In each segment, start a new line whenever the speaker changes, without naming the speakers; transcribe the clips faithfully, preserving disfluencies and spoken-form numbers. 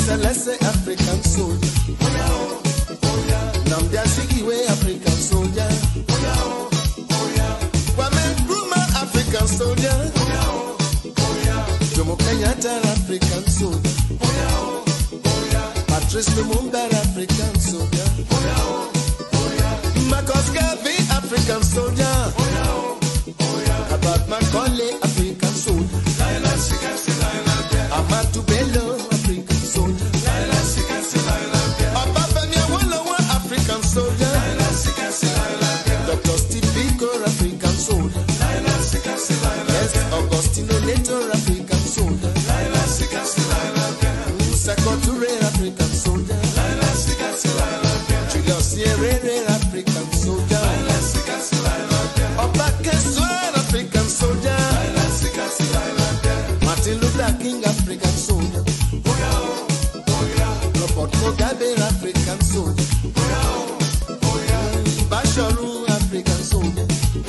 Selese African soldier. Namdia Shigiwe African soldier. Kwame Nkrumah African soldier. Jomo Kenyatta African soldier. Patrice Lumumba African soldier. Marcus Garvey African soldier. About Macaulay African soldier. Amadou Bello African soldier. Obafemi Awolowo African soldier. Doctor Steve Biko African soldier. Yes, Augustino Neto African soldier. Seko Toure African soldier. Julius Nyerere African soldier. Obake Swed African soldier. Martin Luther King African soldier. Robert Mugabe African soldier. Basharu African soldier.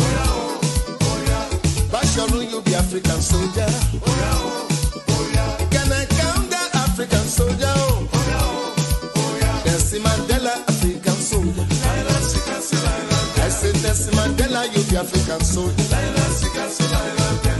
Basharu you be African soldier. Can I count the African soldier? Nelson Mandela African soldier. I say Nelson Mandela you be African soldier.